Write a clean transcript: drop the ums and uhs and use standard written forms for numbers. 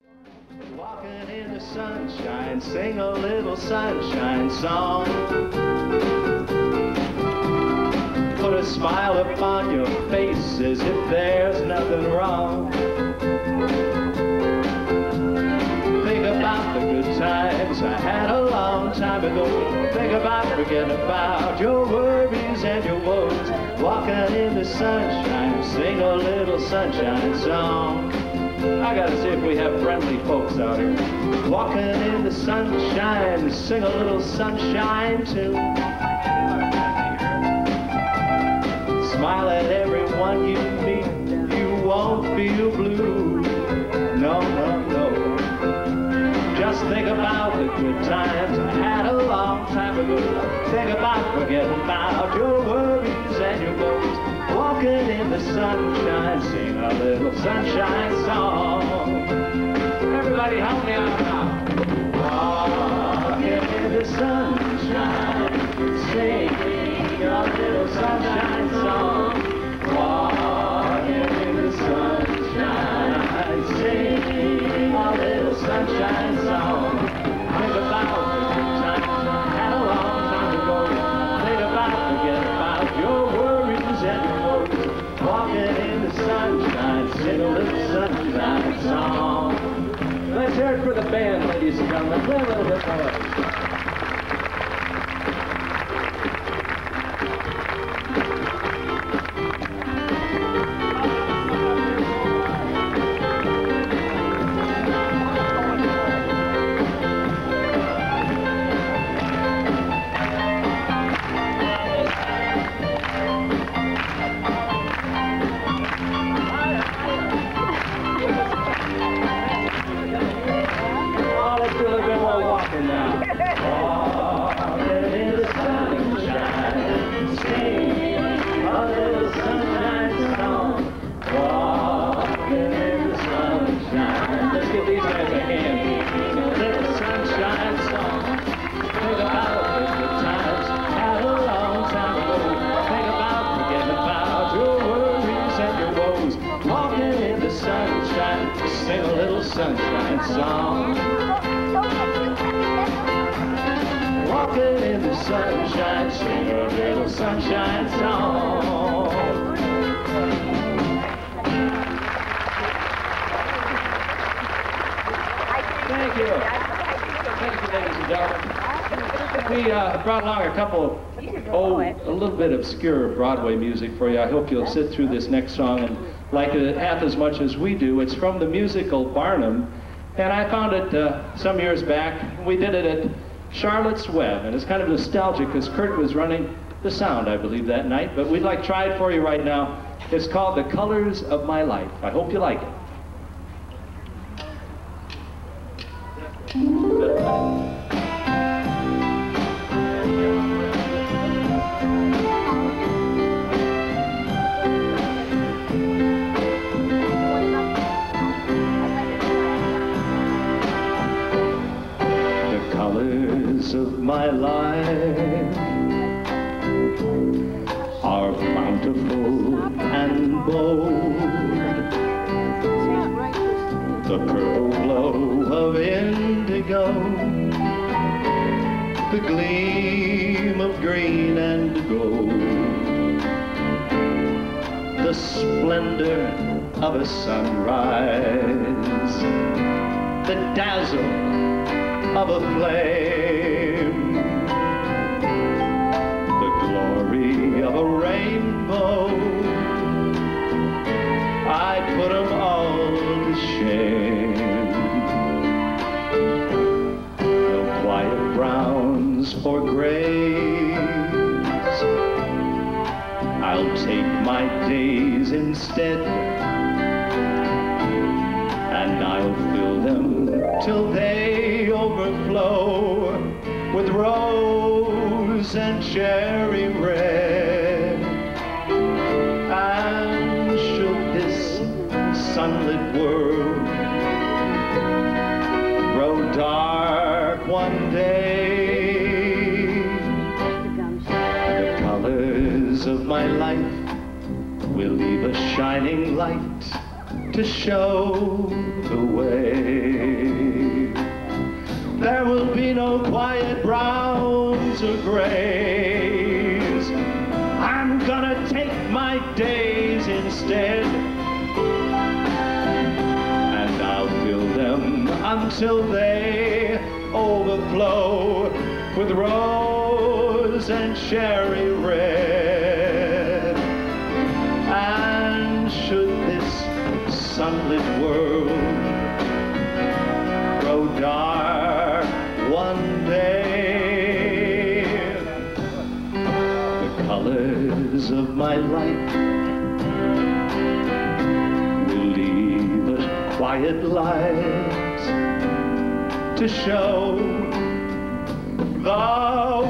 Walking in the sunshine, sing a little sunshine song. Put a smile upon your face as if there's nothing wrong. Think about the good times I had a long time ago. Think about forgetting about your worries and your woes. Walking in the sunshine, sing a little sunshine song. I gotta see if we have friendly folks out here. Walking in the sunshine, sing a little sunshine tune. Smile at everyone you meet, you won't feel blue. No, no, no. Just think about the good times I had a long time ago. Think about forgetting about your worries and your woes. Walking in the sunshine, sing a little sunshine song. Everybody help me out now. Walking in the sunshine, sing a little sunshine song. Walking in the sunshine, sing a little sunshine song. Think about the good times I had a long time ago. Think about forgetting about your worries and your woes. Walking in the sunshine, sing a little sunshine song. Let's hear it for the band, ladies and gentlemen. Play a little bit more. Sing a little sunshine song. Walking in the sunshine, sing a little sunshine song. Thank you. Thank you, ladies and gentlemen. We brought along a couple, a little bit obscure Broadway music for you. I hope you'll sit through this next song and like it half as much as we do. It's from the musical Barnum, and I found it some years back. We did it at Charlotte's Web, and it's kind of nostalgic because Kurt was running the sound, I believe, that night, but we'd like to try it for you right now. It's called The Colors of My Life. I hope you like it. Of my life are bountiful and bold. The purple glow of indigo, the gleam of green and gold, the splendor of a sunrise, the dazzle of a flame, the glory of a rainbow. I'd put them all to shame. No quiet browns or grays, I'll take my days instead, and I'll fill them till they overflow with rose and cherry red. And should this sunlit world grow dark one day, the colors of my life will leave a shining light to show the way. There will be no quiet browns or grays. I'm gonna take my days instead, and I'll fill them until they overflow with rose and cherry red. And should this sunlit world grow dark one day, the colors of my life will leave a quiet light to show the